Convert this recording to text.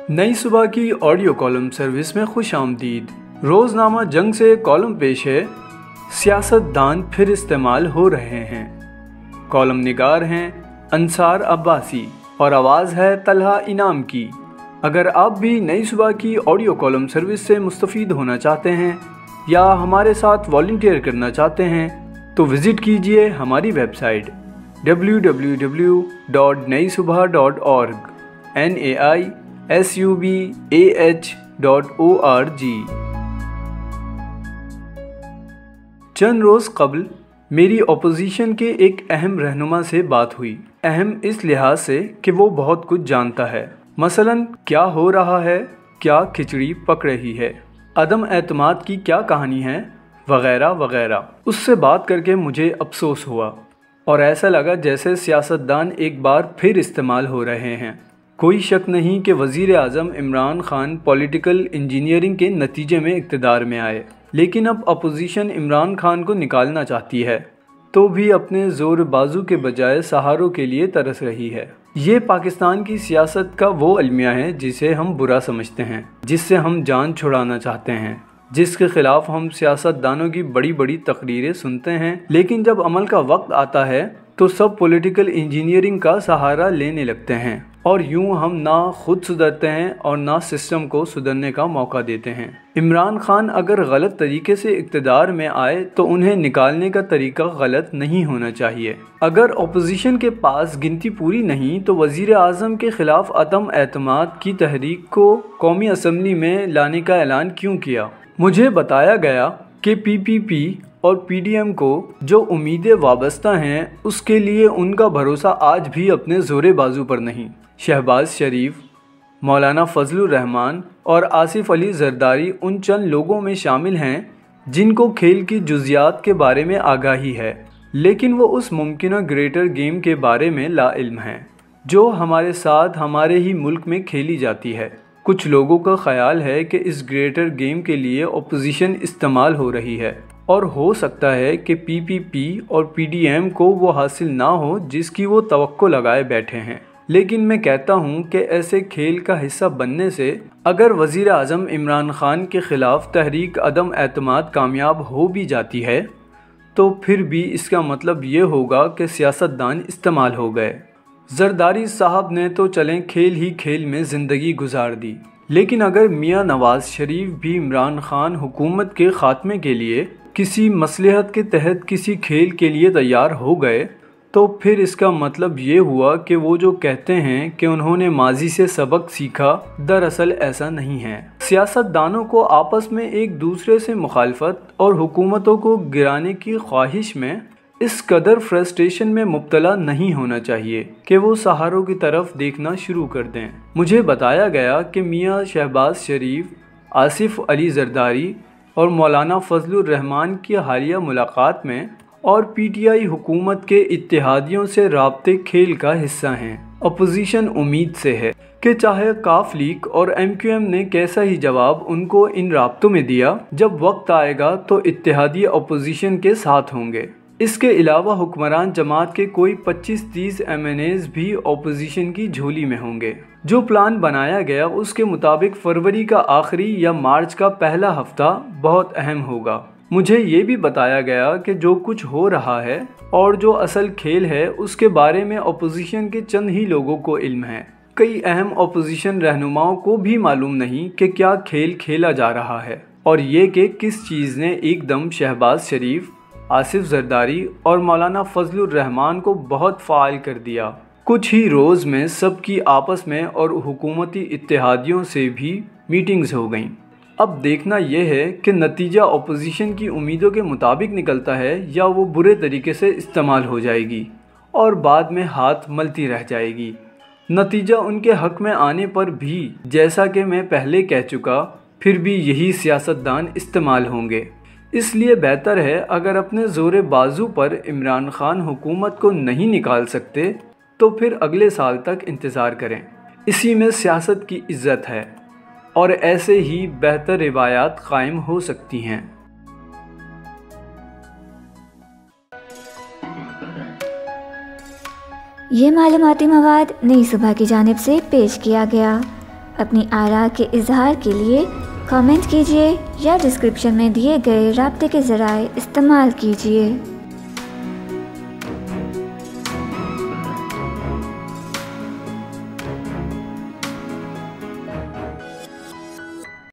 नई सुबह की ऑडियो कॉलम सर्विस में खुश आमदीद। रोज़नामा जंग से कॉलम पेश है, सियासतदान फिर इस्तेमाल हो रहे हैं। कॉलम निगार हैं अंसार अब्बासी और आवाज़ है तलहा इनाम की। अगर आप भी नई सुबह की ऑडियो कॉलम सर्विस से मुस्तफ़ीद होना चाहते हैं या हमारे साथ वॉलंटियर करना चाहते हैं तो विज़िट कीजिए हमारी वेबसाइट www.naisubha.org naisubah.org। चंद रोज़ कबल मेरी अपोजिशन के एक अहम रहनुमा से बात हुई। अहम इस लिहाज से कि वो बहुत कुछ जानता है, मसलन क्या हो रहा है, क्या खिचड़ी पक रही है, अदम एतमाद की क्या कहानी है, वगैरह वगैरह। उससे बात करके मुझे अफसोस हुआ और ऐसा लगा जैसे सियासतदान एक बार फिर इस्तेमाल हो रहे हैं। कोई शक नहीं कि वज़ीर आज़म इमरान खान पॉलिटिकल इंजीनियरिंग के नतीजे में इक़्तिदार में आए, लेकिन अब अपोजिशन इमरान खान को निकालना चाहती है तो भी अपने ज़ोर बाजू के बजाय सहारों के लिए तरस रही है। ये पाकिस्तान की सियासत का वो अलमिया है जिसे हम बुरा समझते हैं, जिससे हम जान छुड़ाना चाहते हैं, जिसके ख़िलाफ़ हम सियासतदानों की बड़ी बड़ी तकरीरें सुनते हैं, लेकिन जब अमल का वक्त आता है तो सब पॉलिटिकल इंजीनियरिंग का सहारा लेने लगते हैं और यूं हम ना खुद सुधरते हैं और ना सिस्टम को सुधरने का मौका देते हैं। इमरान खान अगर गलत तरीके से इक़्तिदार में आए तो उन्हें निकालने का तरीका गलत नहीं होना चाहिए। अगर अपोजिशन के पास गिनती पूरी नहीं तो वज़ीर आज़म के ख़िलाफ़ अदम एतमाद की तहरीक को कौमी असम्बली में लाने का ऐलान क्यों किया? मुझे बताया गया कि पीपीपी और पीडीएम को जो उम्मीदें वाबस्ता हैं उसके लिए उनका भरोसा आज भी अपने ज़ोरे बाजू पर नहीं। शहबाज शरीफ, मौलाना फजलुर रहमान और आसिफ अली जरदारी उन चंद लोगों में शामिल हैं जिनको खेल की जुज़ियात के बारे में आगाही है, लेकिन वो उस मुमकिन ग्रेटर गेम के बारे में लाइल्म हैं जो हमारे साथ हमारे ही मुल्क में खेली जाती है। कुछ लोगों का ख्याल है कि इस ग्रेटर गेम के लिए अपोजिशन इस्तेमाल हो रही है और हो सकता है कि पीपीपी और पीडीएम को वो हासिल ना हो जिसकी वो तवक्को लगाए बैठे हैं। लेकिन मैं कहता हूँ कि ऐसे खेल का हिस्सा बनने से अगर वज़ीर आज़म इमरान खान के ख़िलाफ़ तहरीक अदम एतमाद कामयाब हो भी जाती है तो फिर भी इसका मतलब ये होगा कि सियासतदान इस्तेमाल हो गए। जरदारी साहब ने तो चलें खेल ही खेल में ज़िंदगी गुजार दी, लेकिन अगर मियाँ नवाज़ शरीफ भी इमरान खान हुकूमत के ख़ात्मे के लिए किसी मसलहत के तहत किसी खेल के लिए तैयार हो गए तो फिर इसका मतलब ये हुआ कि वो जो कहते हैं कि उन्होंने माजी से सबक सीखा, दरअसल ऐसा नहीं है। सियासतदानों को आपस में एक दूसरे से मुखालफत और हुकूमतों को गिराने की ख्वाहिश में इस कदर फ्रस्ट्रेशन में मुब्तला नहीं होना चाहिए कि वो सहारों की तरफ देखना शुरू कर दें। मुझे बताया गया कि मियाँ शहबाज शरीफ, आसिफ अली जरदारी और मौलाना फजलुर रहमान की हालिया मुलाकात में और पीटीआई हुकूमत के इत्तेहादियों से राब्ते खेल का हिस्सा हैं। अपोजिशन उम्मीद से है कि चाहे काफ लीग और एमक्यूएम ने कैसा ही जवाब उनको इन राब्तों में दिया, जब वक्त आएगा तो इत्तेहादी अपोजिशन के साथ होंगे। इसके अलावा हुक्मरान जमात के कोई 25-30 एमएनएज भी अपोजिशन की झोली में होंगे। जो प्लान बनाया गया उसके मुताबिक फरवरी का आखिरी या मार्च का पहला हफ्ता बहुत अहम होगा। मुझे ये भी बताया गया कि जो कुछ हो रहा है और जो असल खेल है उसके बारे में अपोजिशन के चंद ही लोगों को इल्म है। कई अहम अपोजिशन रहनुमाओं को भी मालूम नहीं कि क्या खेल खेला जा रहा है और ये कि किस चीज़ ने एकदम शहबाज शरीफ, आसिफ जरदारी और मौलाना फजलुर रहमान को बहुत फ़ाइल कर दिया। कुछ ही रोज़ में सबकी आपस में और हुकूमती इत्तेहादियों से भी मीटिंग्स हो गईं। अब देखना यह है कि नतीजा अपोजिशन की उम्मीदों के मुताबिक निकलता है या वो बुरे तरीके से इस्तेमाल हो जाएगी और बाद में हाथ मलती रह जाएगी। नतीजा उनके हक में आने पर भी, जैसा कि मैं पहले कह चुका, फिर भी यही सियासतदान इस्तेमाल होंगे। इसलिए बेहतर है अगर अपने ज़ोरे बाजू पर इमरान खान हुकूमत को नहीं निकाल सकते तो फिर अगले साल तक इंतज़ार करें। इसी में सियासत की इज़्ज़त है और ऐसे ही बेहतर रिवायात कायम हो सकती हैं। ये मालूमाती मवाद नई सुबह की जानिब से पेश किया गया। अपनी आरा के इजहार के लिए कमेंट कीजिए या डिस्क्रिप्शन में दिए गए राब्ते के ज़राए इस्तेमाल कीजिए।